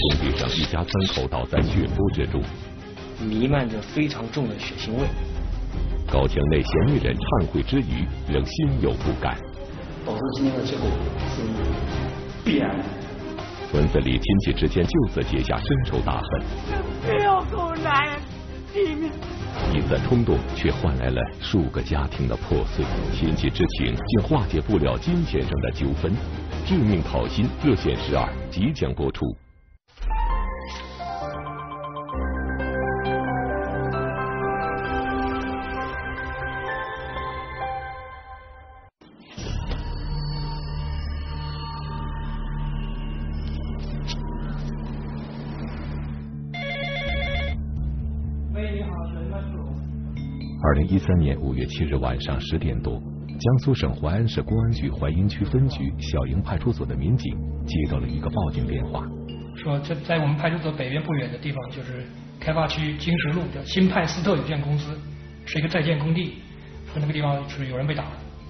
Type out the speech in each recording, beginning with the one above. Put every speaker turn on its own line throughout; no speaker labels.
工地上一家3口倒在血泊之中，
弥漫着非常重的血腥味。
高墙内嫌疑人忏悔之余，仍心有不甘。
导致今天的结果是必然的。
村子里亲戚之间就此结下深仇大恨。
不要给我男人性命！
一次冲动，却换来了数个家庭的破碎。亲戚之情竟化解不了金钱上的纠纷。致命讨薪热线12即将播出。2013年5月7日晚上10点多，江苏省淮安市公安局淮阴区分局小营派出所的民警接到了一个报警电话，
说这在我们派出所北边不远的地方，就是开发区金石路叫新派斯特有限公司，是一个在建工地，说那个地方是有人被打。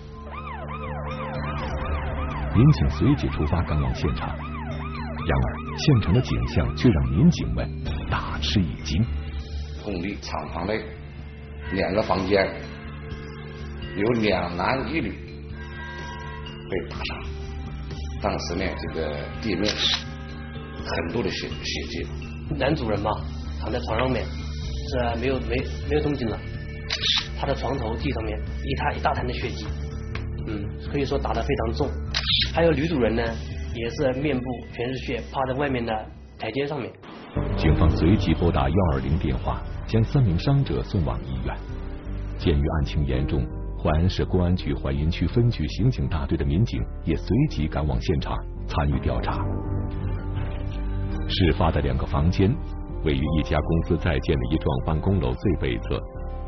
民警随即出发赶往现场，然而现场的景象却让民警们大吃一惊。
工地厂房内2个房间，有2男1女被打伤。当时呢，这个地面很多的血迹。
男主人嘛，躺在床上面，是没有动静了。他的床头地上面一大滩的血迹，可以说打得非常重。还有女主人呢，也是面部全是血，趴在外面的台阶上面。
警方随即拨打120电话，将3名伤者送往医院。鉴于案情严重，淮安市公安局淮阴区分局刑警大队的民警也随即赶往现场参与调查。事发的2个房间位于一家公司在建的一幢办公楼最北侧。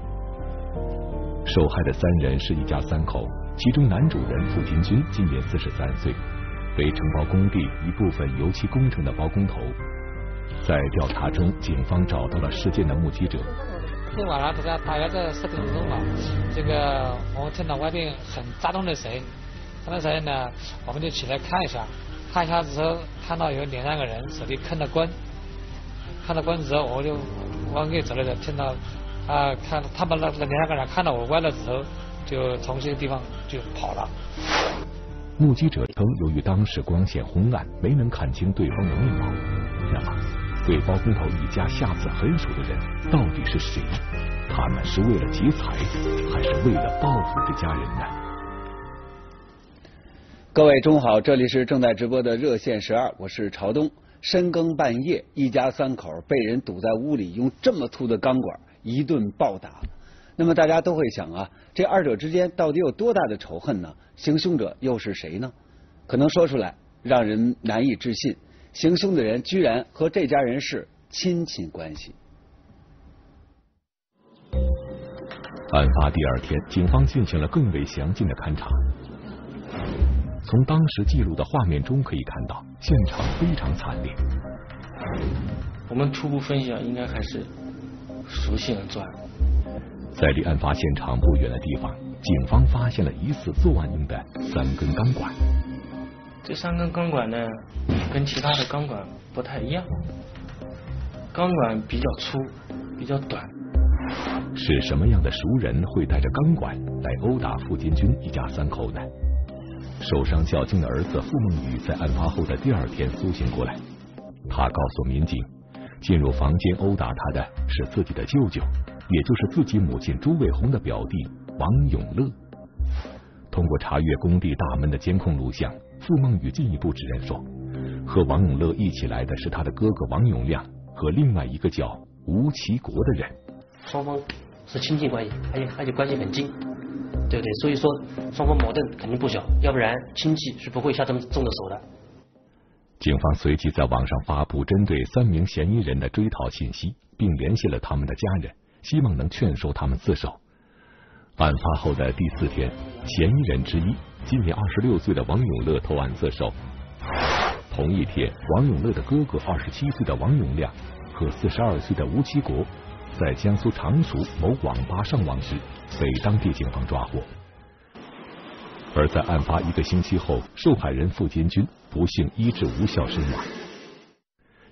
受害的3人是一家3口，其中男主人付金军今年43岁，为承包工地一部分油漆工程的包工头。在调查中，警方找到了事件的目击者。
今天晚上大约在10点钟吧，这个我们听到外面很躁动的声音，这个声音呢，我们就起来看一下之后，看到有2、3个人手里看到棍之后，我就往里走了，听到看他们那2、3个人看到我歪了之后，就从这个地方就跑了。
目击者称，由于当时光线昏暗，没能看清对方的面貌。那么，对包工头一家下此狠手的人到底是谁？他们是为了劫财，还是为了报复这家人呢？
各位中午好，这里是正在直播的热线12，我是朝东。深更半夜，一家3口被人堵在屋里，用这么粗的钢管一顿暴打。那么大家都会想啊，这2者之间到底有多大的仇恨呢？行凶者又是谁呢？可能说出来让人难以置信，行凶的人居然和这家人是亲戚关系。
案发第2天，警方进行了更为详尽的勘查。从当时记录的画面中可以看到，现场非常惨烈。
我们初步分析应该还是熟悉人作案。
在离案发现场不远的地方，警方发现了疑似作案用的3根钢管。
这3根钢管呢，跟其他的钢管不太一样，钢管比较粗，比较短。
是什么样的熟人会带着钢管来殴打付金军一家3口呢？受伤较轻的儿子付梦雨在案发后的第2天苏醒过来，他告诉民警，进入房间殴打他的是自己的舅舅，也就是自己母亲朱卫红的表弟王永乐。通过查阅工地大门的监控录像，付梦雨进一步指认说，和王永乐一起来的是他的哥哥王永亮和另外一个叫吴其国的人。
双方是亲戚关系，而且关系很近，对不对？所以说双方矛盾肯定不小，要不然亲戚是不会下这么重的手的。
警方随即在网上发布针对3名嫌疑人的追讨信息，并联系了他们的家人，希望能劝说他们自首。案发后的第4天，嫌疑人之一今年26岁的王永乐投案自首。同一天，王永乐的哥哥27岁的王永亮和42岁的吴其国在江苏常熟某网吧上网时被当地警方抓获。而在案发1个星期后，受害人付金军不幸医治无效身亡。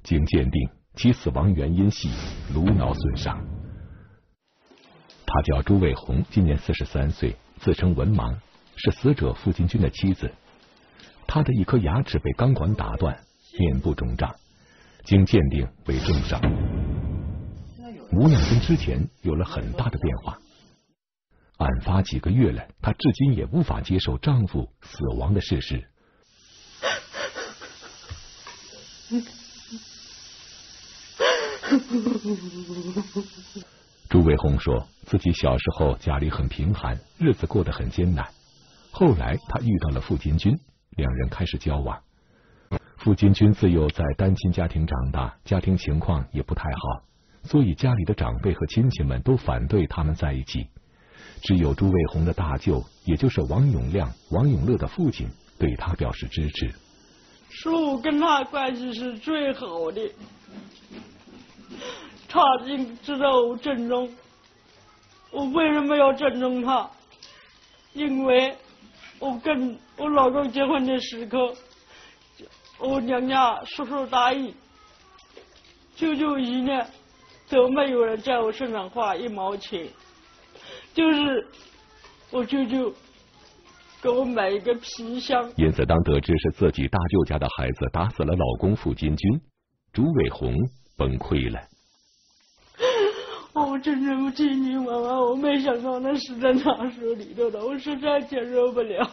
经鉴定，其死亡原因系颅脑损伤。他叫朱卫红，今年43岁，自称文盲，是死者付金军的妻子。他的一颗牙齿被钢管打断，面部肿胀，经鉴定为重伤，模样跟之前有了很大的变化。案发几个月了，她至今也无法接受丈夫死亡的事实。朱卫红说自己小时候家里很贫寒，日子过得很艰难。后来他遇到了付金军，两人开始交往。付金军自幼在单亲家庭长大，家庭情况也不太好，所以家里的长辈和亲戚们都反对他们在一起。只有朱卫红的大舅，也就是王永亮、王永乐的父亲，对他表示支持。
是我跟他关系是最好的，他知道我尊重。我为什么要尊重他？因为我跟我老公结婚的时刻，我娘家叔叔大姨、舅舅姨呢，都没有人在我身上花1毛钱，就是我舅舅给我买一个皮箱。
因此，当得知是自己大舅家的孩子打死了老公付金军，朱卫红崩溃了。
我真对不起你妈妈，我没想到那是在他手里头的，我实在接受不了。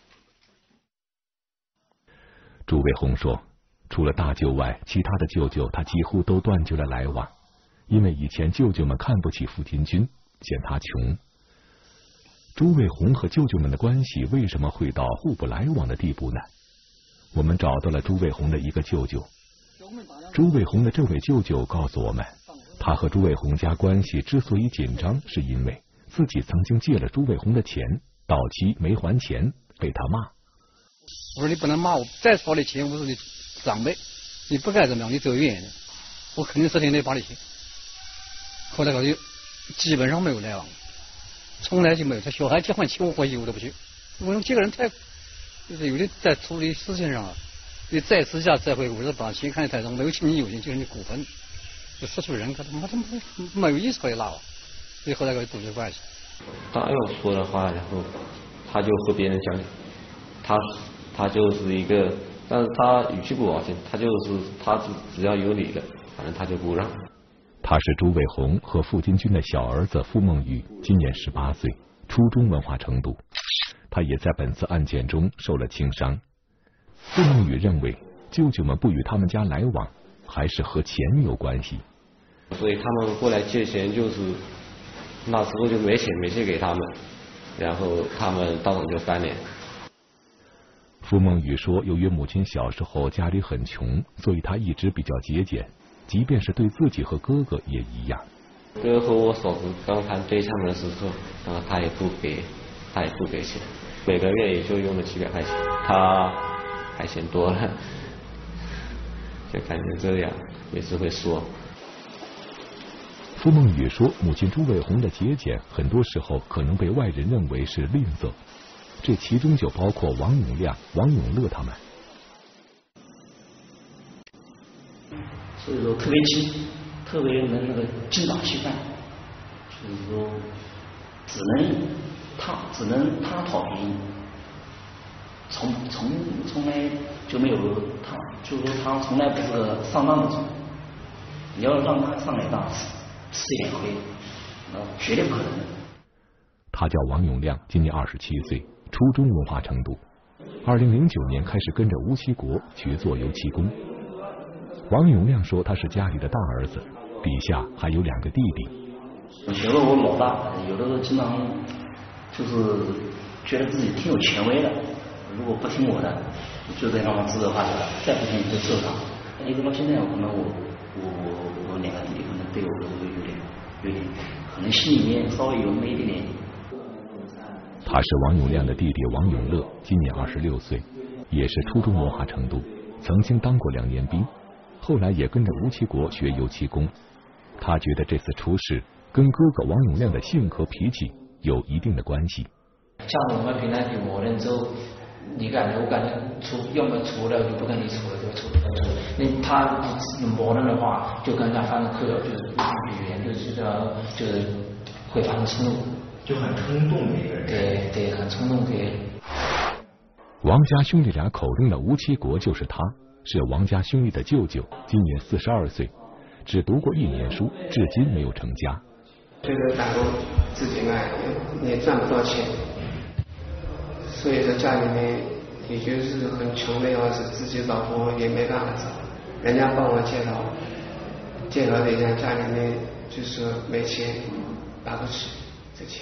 朱卫红说，除了大舅外，其他的舅舅他几乎都断绝了来往，因为以前舅舅们看不起付金军，嫌他穷。朱卫红和舅舅们的关系为什么会到互不来往的地步呢？我们找到了朱卫红的一个舅舅。朱卫红的这位舅舅告诉我们，他和朱卫红家关系之所以紧张，是因为自己曾经借了朱卫红的钱，到期没还钱，被他骂。
我说你不能骂我，再少的钱我是你长辈，你不该怎么样，你走远的，我肯定是天天把你钱。后来我就基本上没有来往，从来就没有。他小孩结婚请我回去我都不去，我说这个人太就是有的在处理事情上啊，你再私下再会，我说把钱看得太重，没有请你有钱就是你股份。就失去人格，他妈没有意思可以拉我，所以后来就杜绝关系。
他要说的话，然后他就和别人讲，他就是一个，但是他语气不高兴，他就是他只要有理了，反正他就不让。
他是朱卫红和付金军的小儿子付梦雨，今年18岁，初中文化程度。他也在本次案件中受了轻伤。付梦雨认为，舅舅们不与他们家来往，还是和钱有关系。
所以他们过来借钱，就是那时候就没钱给他们，然后他们当场就翻脸。
付梦雨说，由于母亲小时候家里很穷，所以她一直比较节俭，即便是对自己和哥哥也一样。
哥和我嫂子刚谈对象的时候，他也不给钱，每个月也就用了700块钱，他还嫌多了，就感觉这样也是会说。
付梦雨说，母亲朱卫红的节俭很多时候可能被外人认为是吝啬，这其中就包括王永亮、王永乐他们。
所以说特别急，特别能那个精打细算，就是说只能他讨便宜，从来就没有他，就是说他从来不是个上当的主。你要让他上来当吃一点亏，那绝对不可能。
他叫王永亮，今年27岁，初中文化程度。2009年开始跟着吴锡国学做油漆工。王永亮说，他是家里的大儿子，底下还有2个弟弟。
我觉得我老大有的时候经常就是觉得自己挺有权威的，如果不听我的，就得让他指手画脚的，再不听就受伤。一直到现在，可能我2个弟弟可能对我都有点，可能心里面稍微有那么一点点。
他是王永亮的弟弟王永乐，今年26岁，也是初中文化程度，曾经当过2年兵，后来也跟着吴锡国学油漆工。他觉得这次出事跟哥哥王永亮的性格脾气有一定的关系。
像我们平常有磨人之后，
你感觉我感觉要么除了就不跟你处了，就处。那他磨人的话，就跟人家发生口角，就是语言就是会发生冲突，
就很冲动的一个人。
对，很冲动对。
王家兄弟俩口中的吴七国就是他，是王家兄弟的舅舅，今年42岁，只读过1年书，至今没有成家。
这个打工自己卖也赚不到钱，所以说家里面也就是很穷的样子，自己老婆也没办法找，人家帮我介绍对象，家里面就是没钱打不起这钱。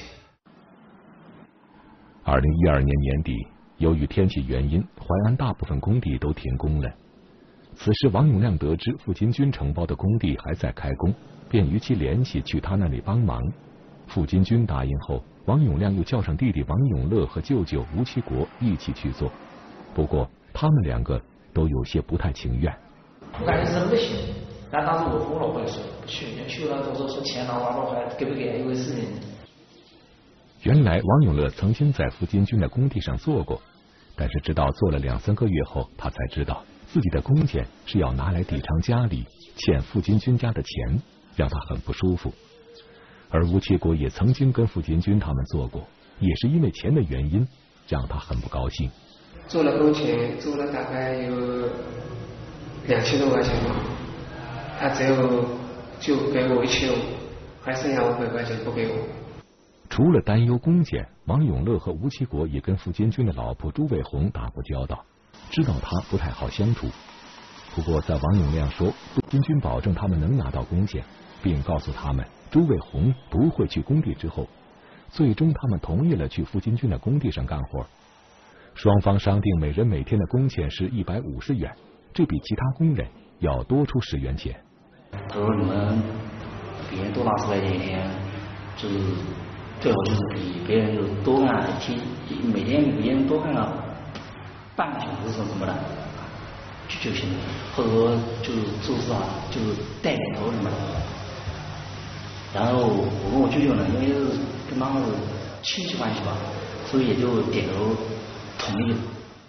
2012年年底，由于天气原因，淮安大部分工地都停工了。此时王永亮得知傅金军承包的工地还在开工，便与其联系去他那里帮忙。傅金军答应后，王永亮又叫上弟弟王永乐和舅舅吴其国一起去做。不过他们2个都有些不太情愿。
我感觉真不行，但当时我哭了，我也说不去，去了到时候说钱拿完了还给不给一回事情。
原来王永乐曾经在傅金军的工地上做过，但是直到做了2-3个月后，他才知道自己的工钱是要拿来抵偿家里欠傅金军家的钱，让他很不舒服。而吴其国也曾经跟傅金军他们做过，也是因为钱的原因，让他很不高兴。
做了工钱，做了大概有2000多块钱吧，他只有就给我1500，还剩下500块钱不给我。
除了担忧工钱，王永乐和吴其国也跟傅金军的老婆朱卫红打过交道，知道他不太好相处。不过在王永亮说傅金军保证他们能拿到工钱，并告诉他们朱卫红不会去工地之后，最终他们同意了去傅金军的工地上干活。双方商定每人每天的工钱是150元，这比其他工人要多出10元钱。
他说你们别人多拿10块钱一天，就是最好就是比别人就多干一天，每天比别人多干了半个小时什么的就行了，或者说就是做事啊，就是带点头什么的。然后我跟我舅舅呢，因为是跟他是亲戚关系吧，所以也就点头同意了。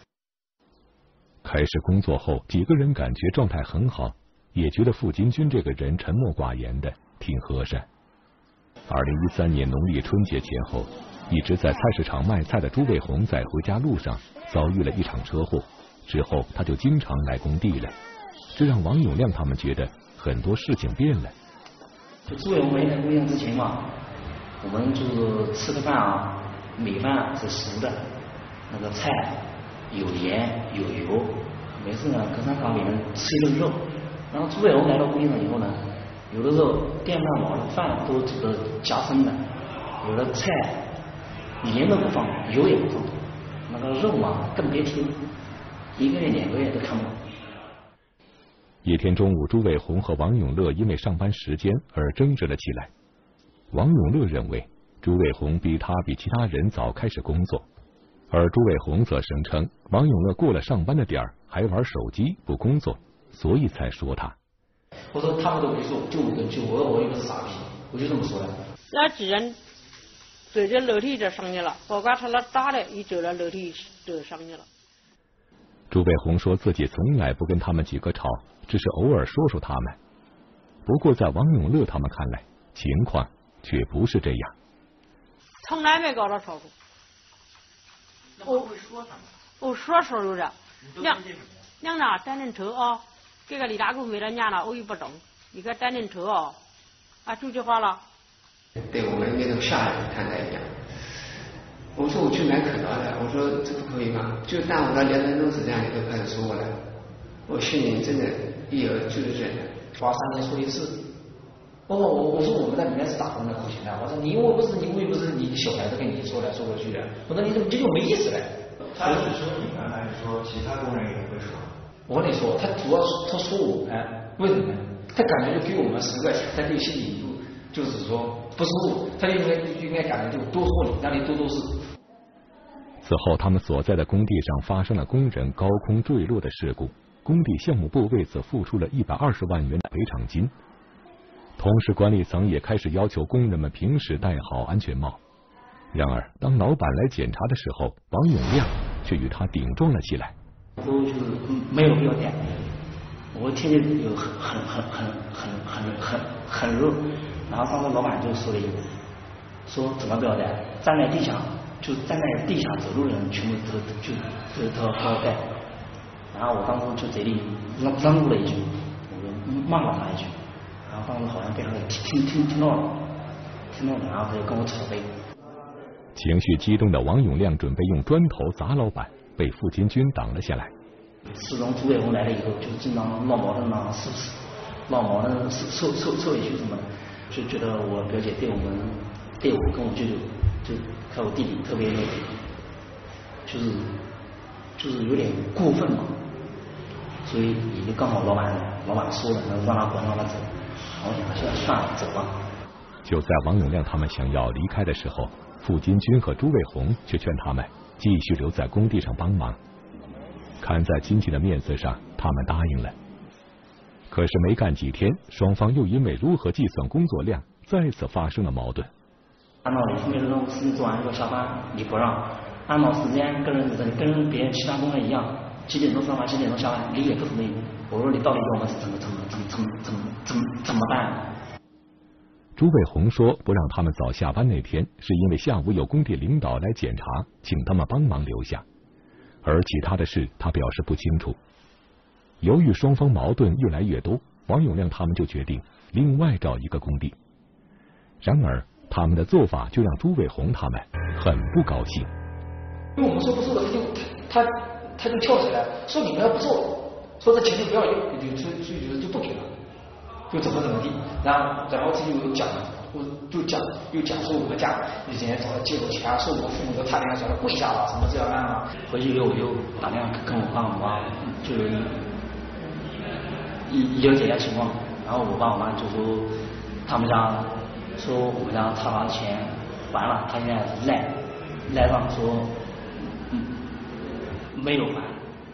开始工作后，几个人感觉状态很好，也觉得傅金军这个人沉默寡言的，挺和善。2013年农历春节前后，一直在菜市场卖菜的朱卫红在回家路上遭遇了一场车祸，之后他就经常来工地了，这让王永亮他们觉得很多事情变了。
就朱卫红没来工地之前嘛，我们就是吃个饭啊，米饭是熟的，那个菜有盐有油，没事呢跟上岗里面吃一顿肉。然后朱卫红来到工地上以后呢，有的时候电饭煲的饭都煮的加生的，有的菜盐都不放，油也不放，那个肉嘛更别提了，1个月2个月都看不到。
一天中午，朱卫红和王永乐因为上班时间而争执了起来。王永乐认为朱卫红比其他人早开始工作，而朱卫红则声称王永乐过了上班的点儿还玩手机不工作，所以才说他。
我说他们都没说，就我跟舅，我有个傻逼，我就这么说的。
那几人走在楼梯这上去了，包括他那大的也走到楼梯这上去了。
朱卫红说自己从来不跟他们几个吵，只是偶尔说说他们。不过在王永乐他们看来，情况却不是这样。
从来没搞到吵过。我说有的，娘呐，单轮车啊，这个李大哥没了娘了，我也不懂，一个单轮车啊，就这话了。
对我们那种下人看待一样。我说我去买可乐的，我说这不可以吗？就耽误到2分钟时间，你都开始说我了，我心里真的一有就是忍了。
花3天说一次。我说我们在里面是打工的苦情的，我说你又不是你小孩子跟你说来说过去的，我说你怎么这就没意思了？
他是说你们还是说其他工人也会说？
我跟你说，他主要他说我们，为什么呢？他感觉就给我们10块钱，他对心里就是说不舒服，他就应该感觉就多说你，让你多做事。
此后，他们所在的工地上发生了工人高空坠落的事故，工地项目部为此付出了120万元的赔偿金。同时，管理层也开始要求工人们平时戴好安全帽。然而，当老板来检查的时候，王永亮却与他顶撞了起来。
我就是没有必要带，我听见有很热，然后当时老板就说了一句，说怎么不要带？站在地下走路的人全部都要带。然后我当时就嘴里嚷怒了一句，我就骂了他一句，然后当时好像被他给听到了，然后他就跟我吵呗。
情绪激动的王永亮准备用砖头砸老板，被付金军挡了下来。
自从朱伟红来了以后，就经常闹矛盾啊，闹矛盾受委屈什么的，就觉得我表姐对我跟我舅舅，就还有我弟弟特别就是有点过分嘛，所以也就刚好老板说了，让他滚，让他走，我想现在算了，走吧。
就在王永亮他们想要离开的时候，付金军和朱卫红却劝他们继续留在工地上帮忙。看在亲戚的面子上，他们答应了。可是没干几天，双方又因为如何计算工作量再次发生了矛盾。
按照你分配的任务，事情做完要下班，你不让；按照时间跟别人其他工人一样，几点钟上班，几点钟下班，你也不同意。我说你到底要我们怎么办？
朱卫红说不让他们早下班那天，是因为下午有工地领导来检查，请他们帮忙留下。而其他的事他表示不清楚。由于双方矛盾越来越多，王永亮他们就决定另外找一个工地。然而他们的做法就让朱卫红他们很不高兴。
因为我们说不做了，他就跳起来说你们要不做，说这钱就不要用，就不给了，就怎么地。然后自己又讲说我们家以前找他借过钱，说我父母都差点找他跪下了，什么这样啊。
回去以后我就打电话跟我爸我妈，就了解一下情况。然后我爸我妈就说他们家说我们家差他钱还了，他现在赖上说没有还。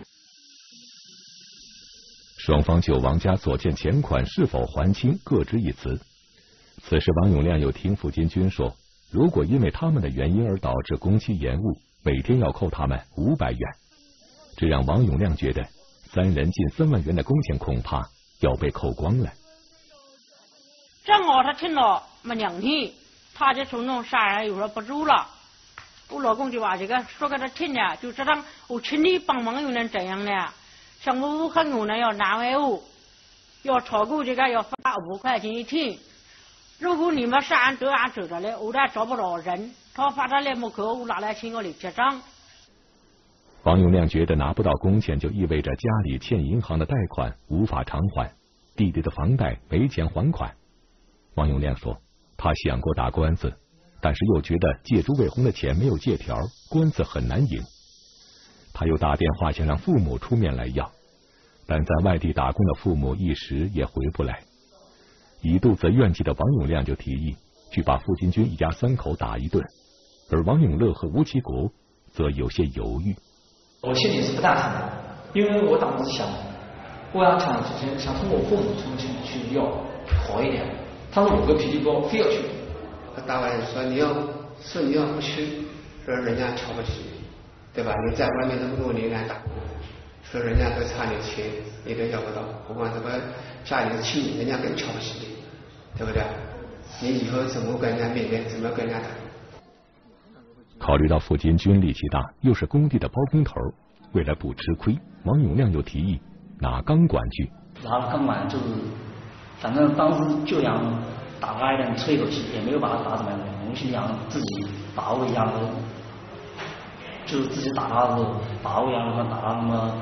双方就王家所欠钱款是否还清各执一词。此时王永亮又听付金军说，如果因为他们的原因而导致工期延误，每天要扣他们500元。这让王永亮觉得3人近3万元的工钱恐怕要被扣光了。
正好他听了没2天，他就从那杀人有时候不住了。我老公就把这个说给他听了，就知道我请你帮忙又能怎样呢？像我很有人要难为我，要超过这个要罚5块钱一天。如果你们杀人都按走着来，我也找不着人，他罚他来门口，我拿来请我来结账。
王永亮觉得拿不到工钱就意味着家里欠银行的贷款无法偿还，弟弟的房贷没钱还款。王永亮说他想过打官司，但是又觉得借朱卫红的钱没有借条，官司很难赢。他又打电话想让父母出面来要，但在外地打工的父母一时也回不来。一肚子怨气的王永亮就提议去把付金军一家3口打一顿，而王永乐和吴其国则有些犹豫。
我心里是不大疼的，因为我当时想通过父母去要好一点，他说我个脾气高，非要去。
大外人说你要不去，说人家瞧不起你，对吧？你在外面这么多年来打工，说人家都差点钱，你都要不到，何况这个家里的亲人，人家更瞧不起你，对不对？你以后怎么跟人家面对，怎么跟人家打？
考虑到付金军力气大，又是工地的包工头，为了不吃亏，王永亮又提议拿钢管去。
拿了钢管就是，反正当时就想打他一点吹口气，也没有把他打怎么样。我们心想自己把握一下，就是自己打他的时候把握一下，打他那么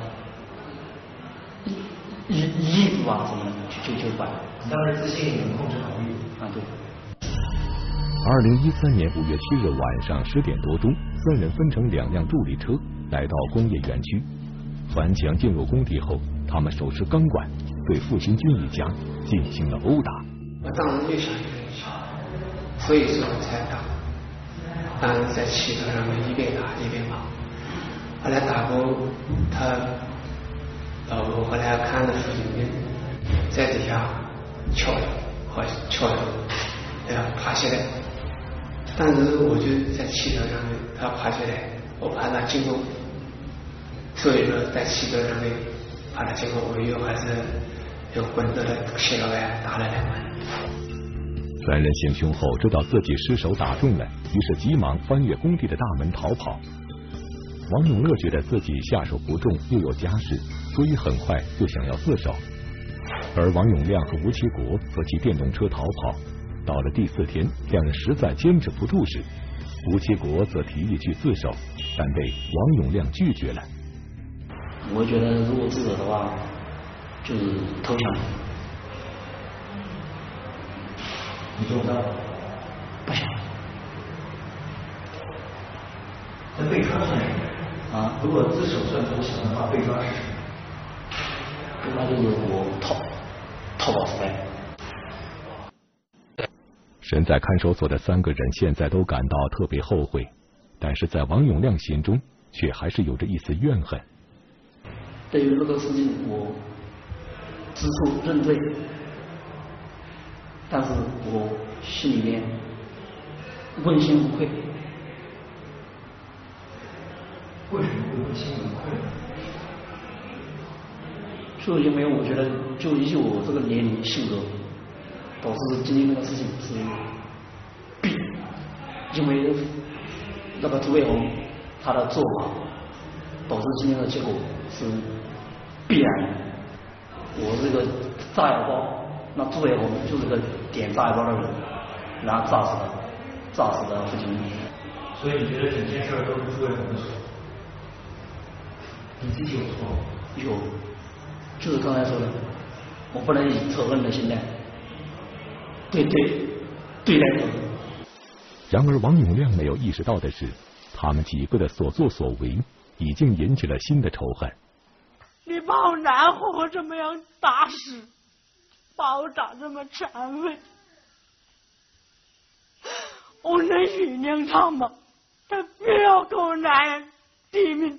一度啊什么的，就管。
当时自信能控制好力。
啊对。
2013年5月7日晚上10点多钟，3人分成2辆助力车来到工业园区。顽强进入工地后，他们手持钢管对付金军一家进行了殴打。
我当时就想，所以说才打。当时在汽车上面一边打一边跑。后来打过他老婆，后来看着付金军在底下撬头，对吧？爬起来。当时我就在汽车上面，他爬起来，我怕他进入所以说在7个人里，把他结果我又还是用棍子的切了来打了2棍。
3人行凶后知道自己失手打中了，于是急忙翻越工地的大门逃跑。王永乐觉得自己下手不重，又有家室，所以很快就想要自首。而王永亮和吴其国则骑电动车逃跑。到了第4天，2人实在坚持不住时，吴其国则提议去自首，但被王永亮拒绝了。
我觉得如果自首的话，就是投降。
你做不到？
不想。
那被抓算什么？
啊？
如果自首算投降的话，被抓是什么？
被抓就是我逃跑失败。
身在看守所的3个人现在都感到特别后悔，但是在王永亮心中却还是有着一丝怨恨。
对于这个事情，我知错认罪，但是我心里面问心无愧。
为什么会问心无愧呢？
就因为我觉得，就以我这个年龄性格，导致今天那个事情是必，因为那个朱卫红他的做法，导致今天的结果是必然的。我这个炸药包，那朱卫红就是个点炸药包的人，然后炸死的父亲。
所以你觉得整件事都是朱卫红的错？你自己有错吗？
有，就是刚才说的，我不能以仇恨的心态对待他。
然而王永亮没有意识到的是，他们几个的所作所为已经引起了新的仇恨。
你把我男活这么样打死，把我打这么残废，我能原谅他吗？他非要跟我男人抵命。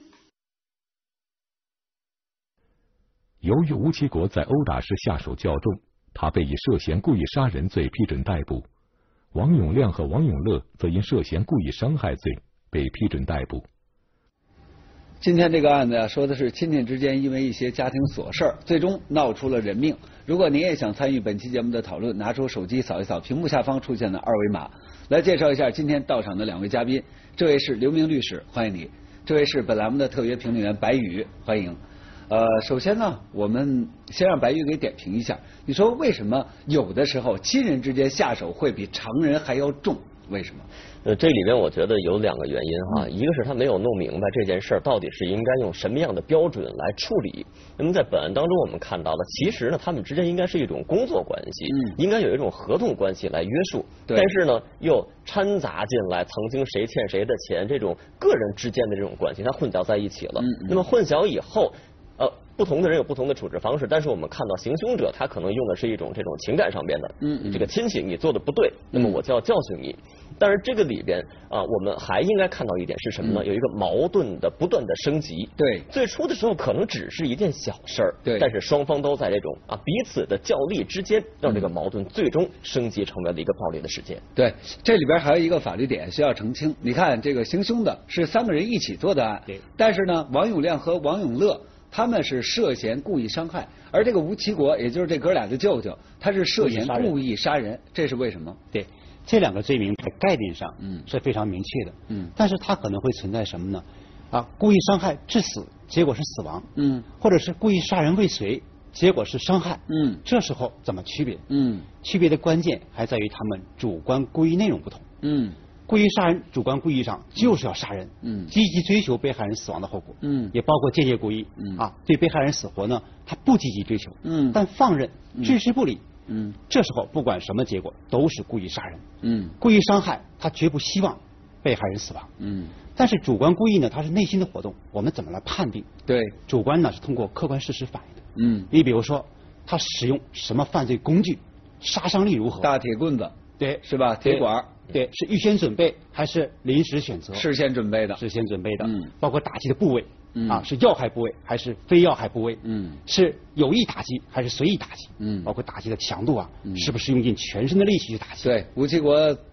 由于吴其国在殴打时下手较重，他被以涉嫌故意杀人罪批准逮捕。王永亮和王永乐则因涉嫌故意伤害罪被批准逮捕。
今天这个案子呀，说的是亲戚之间因为一些家庭琐事最终闹出了人命。如果您也想参与本期节目的讨论，拿出手机扫一扫屏幕下方出现的2维码，来介绍一下今天到场的2位嘉宾。这位是刘明律师，欢迎你；这位是本栏目的特约评论员白宇，欢迎。首先呢，我们先让白玉给点评一下，你说为什么有的时候亲人之间下手会比常人还要重？为什么？
这里面我觉得有2个原因哈，一个是他没有弄明白这件事儿到底是应该用什么样的标准来处理。那么在本案当中我们看到了，其实呢他们之间应该是一种工作关系，应该有一种合同关系来约束，但是呢又掺杂进来曾经谁欠谁的钱这种个人之间的这种关系，它混淆在一起了。那么混淆以后。不同的人有不同的处置方式，但是我们看到行凶者他可能用的是一种这种情感上边的，这个亲戚你做的不对，那么我就要教训你。但是这个里边我们还应该看到一点是什么呢？有一个矛盾的不断的升级。对，最初的时候可能只是一件小事儿，对，但是双方都在这种彼此的较力之间，让这个矛盾最终升级成为了一个暴力的事件。
对，这里边还有一个法律点需要澄清。你看，这个行凶的是3个人一起做的案，对，但是呢，王永亮和王永乐。他们是涉嫌故意伤害，而这个吴其国，也就是这哥俩的舅舅，他是涉嫌故意杀人，这是为什么？
对，这2个罪名在概念上是非常明确的，但是它可能会存在什么呢？故意伤害致死，结果是死亡，或者是故意杀人未遂，结果是伤害，这时候怎么区别？区别的关键还在于他们主观故意内容不同，故意杀人主观故意上就是要杀人，积极追求被害人死亡的后果，也包括间接故意，对被害人死活呢，他不积极追求，但放任置之不理，这时候不管什么结果都是故意杀人，故意伤害他绝不希望被害人死亡，但是主观故意呢，它是内心的活动，我们怎么来判定？对，主观呢是通过客观事实反映的，你比如说他使用什么犯罪工具，杀伤力如何？
大铁棍子，
对，
是吧？铁管。
对，是预先准备还是临时选择？
事先准备的，
事先准备的。包括打击的部位，是要害部位还是非要害部位？是有意打击还是随意打击？包括打击的强度是不是用尽全身的力气去打击？
对，吴其国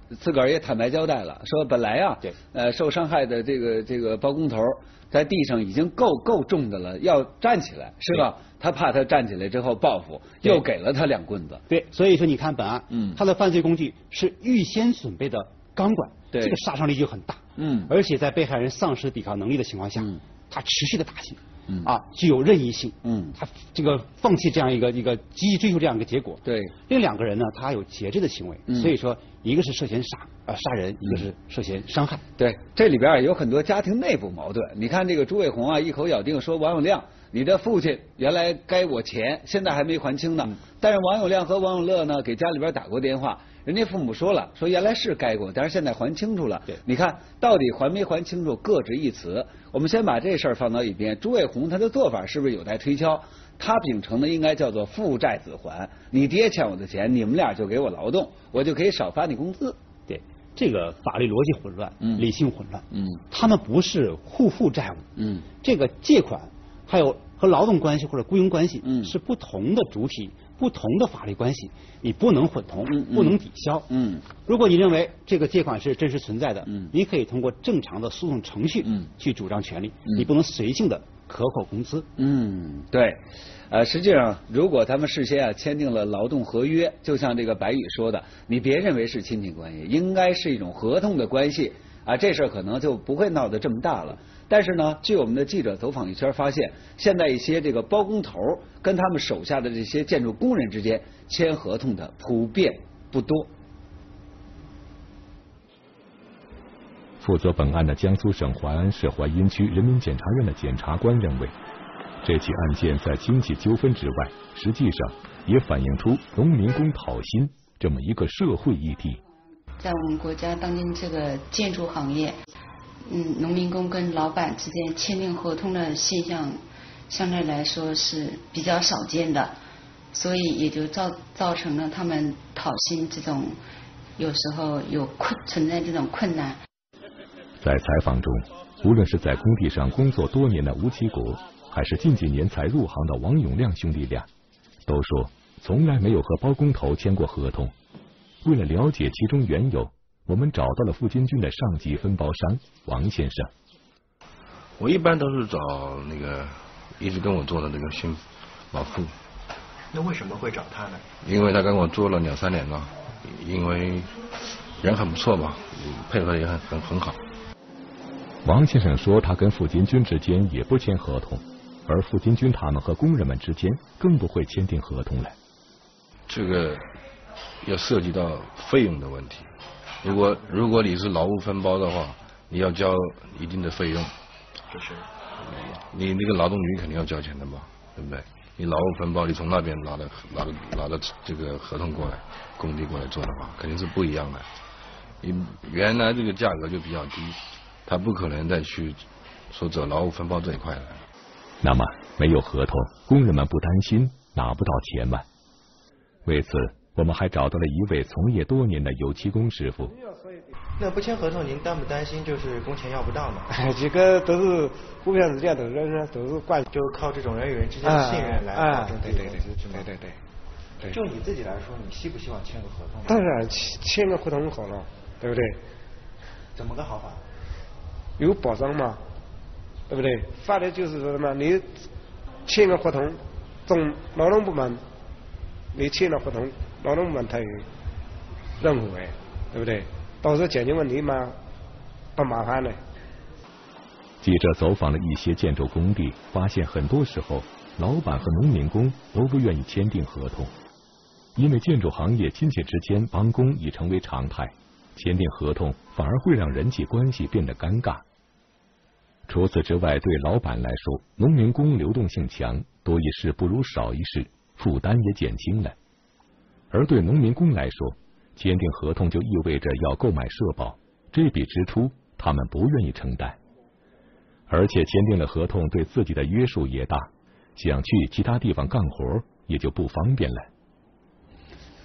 自个儿也坦白交代了，说本来啊，受伤害的这个包工头在地上已经够重的了，要站起来是吧？他怕他站起来之后报复，又给了他2棍子。
对，所以说你看本案，他的犯罪工具是预先准备的钢管，这个杀伤力就很大。而且在被害人丧失抵抗能力的情况下，他持续的打击。具有任意性，他这个放弃这样一个积极追求这样一个结果。
对，
另2个人呢，他有节制的行为，所以说一个是涉嫌杀人，一个是涉嫌伤害。
对，这里边有很多家庭内部矛盾。你看这个朱卫红啊，一口咬定说王永亮，你的父亲原来该我钱，现在还没还清呢。但是王永亮和王永乐呢，给家里边打过电话。人家父母说了，说原来是该过，但是现在还清楚了。你看到底还没还清楚，各执一词。我们先把这事儿放到一边。朱卫红他的做法是不是有待推敲？他秉承的应该叫做父债子还。你爹欠我的钱，你们俩就给我劳动，我就可以少发你工资。
对，这个法律逻辑混乱，理性混乱。他们不是互负债务。这个借款还有和劳动关系或者雇佣关系是不同的主体。不同的法律关系，你不能混同，不能抵消。如果你认为这个借款是真实存在的，你可以通过正常的诉讼程序去主张权利，你不能随性的克扣工资。
对。实际上，如果他们事先签订了劳动合约，就像这个白宇说的，你别认为是亲戚关系，应该是一种合同的关系这事儿可能就不会闹得这么大了。但是呢，据我们的记者走访一圈发现，现在一些这个包工头跟他们手下的这些建筑工人之间签合同的普遍不多。
负责本案的江苏省淮安市淮阴区人民检察院的检察官认为，这起案件在经济纠纷之外，实际上也反映出农民工讨薪这么一个社会议题。
在我们国家当今这个建筑行业，农民工跟老板之间签订合同的现象相对来说是比较少见的，所以也就造成了他们讨薪这种有时候存在这种困难。
在采访中，无论是在工地上工作多年的吴其国，还是近几年才入行的王永亮兄弟俩，都说从来没有和包工头签过合同。为了了解其中缘由，我们找到了付金军的上级分包商王先生。
我一般都是找那个一直跟我做的那个新老付。
那为什么会找他呢？
因为他跟我做了2、3年了，因为人很不错嘛，配合也很好。
王先生说，他跟付金军之间也不签合同，而付金军他们和工人们之间更不会签订合同来。
这个要涉及到费用的问题。如果你是劳务分包的话，你要交一定的费用，
就是
你那个劳动局肯定要交钱的嘛，对不对？你劳务分包，你从那边拿的这个合同过来，工地过来做的话，肯定是不一样的。你原来这个价格就比较低，他不可能再去说走劳务分包这一块了。
那么没有合同，工人们不担心拿不到钱吗？为此，我们还找到了一位从业多年的油漆工师傅。
那不签合同，您担不担心就是工钱要不到呢？
这个都是互相之间都是关系，
就靠这种人与人之间的信任来保证这个工资，是吗？
对。
就你自己来说，你希不希望签个合同？
当然签个合同好了，对不对？
怎么个好法？
有保障嘛，对不对？法律就是说什么，你签个合同，从劳动部门，你签了合同，劳动部门他有任务哎，对不对？到时候解决问题嘛，不麻烦了。
记者走访了一些建筑工地，发现很多时候老板和农民工都不愿意签订合同，因为建筑行业亲戚之间帮工已成为常态，签订合同反而会让人际关系变得尴尬。除此之外，对老板来说，农民工流动性强，多一事不如少一事，负担也减轻了。而对农民工来说，签订合同就意味着要购买社保，这笔支出他们不愿意承担，而且签订了合同对自己的约束也大，想去其他地方干活也就不方便了。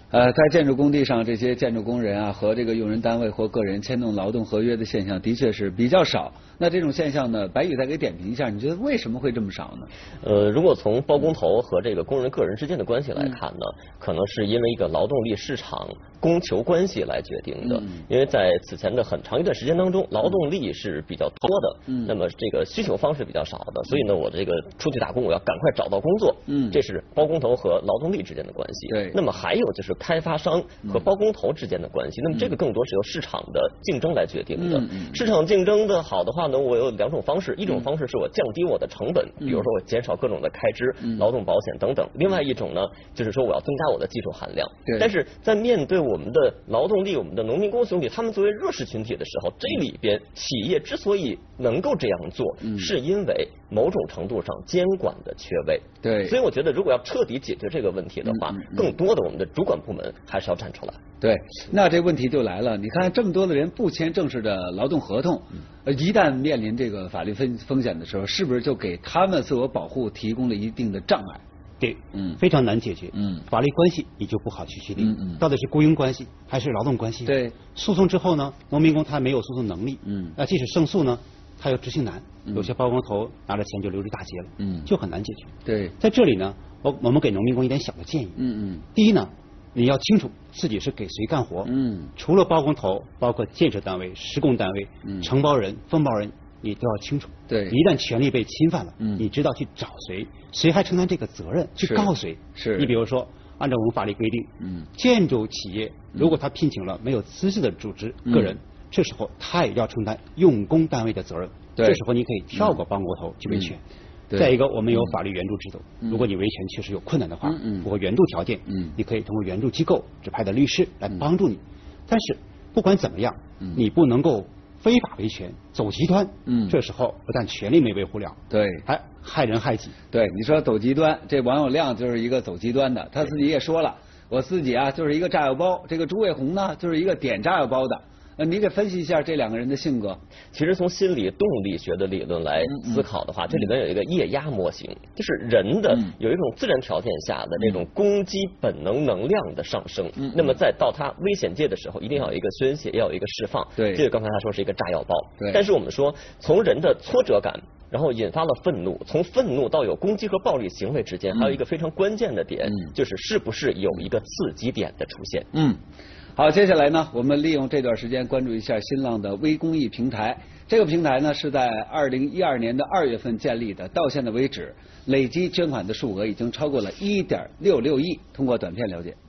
在建筑工地上，这些建筑工人啊和这个用人单位或个人签订劳动合约的现象的确是比较少。那这种现象呢，白宇再给点评一下，你觉得为什么会这么少呢？
如果从包工头和这个工人个人之间的关系来看呢，可能是因为一个劳动力市场供求关系来决定的。因为在此前的很长一段时间当中，劳动力是比较多的，那么这个需求方是比较少的，所以呢，我这个出去打工，我要赶快找到工作，这是包工头和劳动力之间的关系。
对，
那么还有就是开发商和包工头之间的关系，那么这个更多是由市场的竞争来决定的。市场竞争的好的话呢，我有2种方式，一种方式是我降低我的成本，比如说我减少各种的开支，劳动保险等等；另外一种呢，就是说我要增加我的技术含量。但是在面对我们的劳动力、我们的农民工兄弟，他们作为弱势群体的时候，这里边企业之所以能够这样做，是因为某种程度上监管的缺位。
对，
所以我觉得如果要彻底解决这个问题的话，更多的我们的主管部门还是要站出来。
对，那这问题就来了，你看这么多的人不签正式的劳动合同，一旦面临这个法律风险的时候，是不是就给他们自我保护提供了一定的障碍？
对，非常难解决。法律关系你就不好去确定，到底是雇佣关系还是劳动关系？
对，
诉讼之后呢，农民工他没有诉讼能力，即使胜诉呢，他又执行难，有些包工头拿着钱就溜之大街了，就很难解决。
对，
在这里呢，我们给农民工一点小的建议。第一呢，你要清楚自己是给谁干活。除了包工头，包括建设单位、施工单位、承包人、分包人，你都要清楚。
对，
一旦权利被侵犯了，你知道去找谁，谁还承担这个责任，去告谁。
是，
你比如说，按照我们法律规定，建筑企业如果他聘请了没有资质的组织个人，这时候他也要承担用工单位的责任。这时候你可以跳过包工头去维权。再一个，我们有法律援助制度，如果你维权确实有困难的话，符合援助条件，你可以通过援助机构指派的律师来帮助你。但是不管怎么样，你不能够非法维权，走极端。这时候不但权利没维护了，
对，
还害人害己。
对，你说走极端，这王友亮就是一个走极端的，他自己也说了，我自己啊就是一个炸药包，这个朱卫红呢就是一个点炸药包的。你给分析一下这2个人的性格。
其实从心理动力学的理论来思考的话，这里面有一个液压模型，就是人的有一种自然条件下的这种攻击本能能量的上升。那么在到他危险界的时候，一定要有一个宣泄，要有一个释放。
对，
这个刚才他说是一个炸药包。
对，
但是我们说从人的挫折感，然后引发了愤怒，从愤怒到有攻击和暴力行为之间，还有一个非常关键的点，就是是不是有一个刺激点的出现。
好，接下来呢，我们利用这段时间关注一下新浪的微公益平台。这个平台呢是在2012年的2月份建立的，到现在为止，累计捐款的数额已经超过了1.66亿。通过短片了解。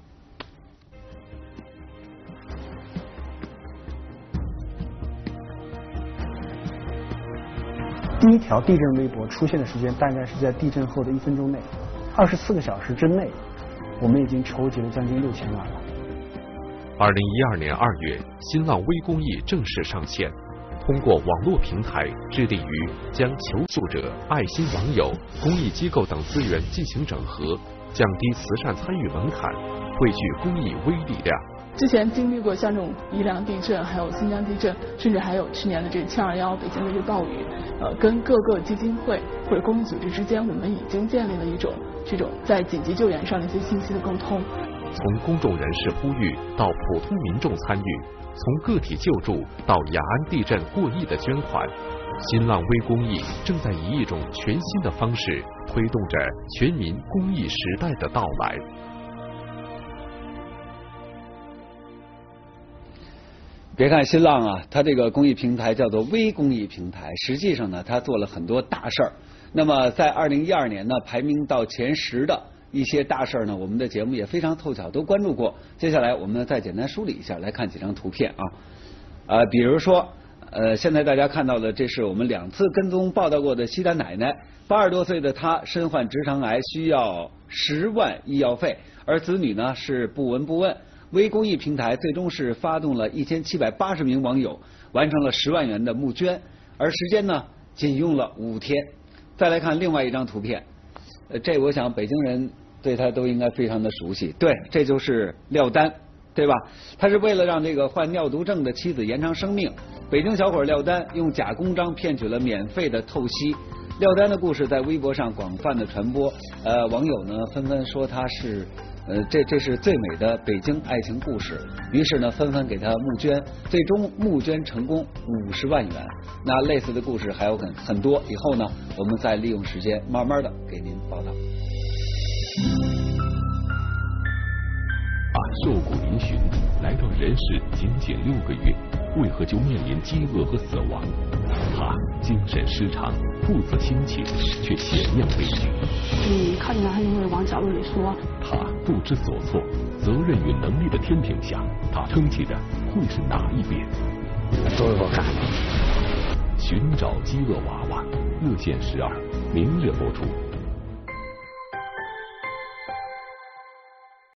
第一条地震微博出现的时间大概是在地震后的1分钟内，24个小时之内，我们已经筹集了将近6000万了。
2012年2月，新浪微公益正式上线，通过网络平台，致力于将求助者、爱心网友、公益机构等资源进行整合，降低慈善参与门槛，汇聚公益微力量。
之前经历过像这种伊朗地震，还有新疆地震，甚至还有去年的这个721北京的这个暴雨，跟各个基金会或者公益组织之间，我们已经建立了一种这种在紧急救援上的一些信息的沟通。
从公众人士呼吁到普通民众参与，从个体救助到雅安地震过亿的捐款，新浪微公益正在以一种全新的方式推动着全民公益时代的到来。
别看新浪啊，它这个公益平台叫做微公益平台，实际上呢，它做了很多大事儿。那么在2012年呢，排名到前10的一些大事儿呢，我们的节目也非常凑巧都关注过。接下来我们再简单梳理一下，来看几张图片啊。比如说现在大家看到的，这是我们2次跟踪报道过的西单奶奶，80多岁的她身患直肠癌，需要10万医药费，而子女呢是不闻不问。微公益平台最终是发动了1780名网友，完成了10万元的募捐，而时间呢仅用了5天。再来看另外一张图片，这我想北京人对他都应该非常的熟悉，对，这就是廖丹，对吧？他是为了让这个患尿毒症的妻子延长生命，北京小伙廖丹用假公章骗取了免费的透析。廖丹的故事在微博上广泛的传播，网友呢纷纷说他是这是最美的北京爱情故事。于是呢，纷纷给他募捐，最终募捐成功50万元。那类似的故事还有很多，以后呢，我们再利用时间慢慢的给您报道。
瘦骨嶙峋来到人世仅6个月，为何就面临饥饿和死亡？他精神失常，不自亲情，却险酿悲剧。
看见他就会往角落里缩。
他不知所措，责任与能力的天平下，他撑起的会是哪一边？
都有我干。
寻找饥饿娃娃，热线12，明日播出。